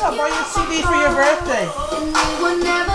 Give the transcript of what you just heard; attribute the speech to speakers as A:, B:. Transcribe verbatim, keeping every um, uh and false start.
A: I'll buy you a C D for your birthday.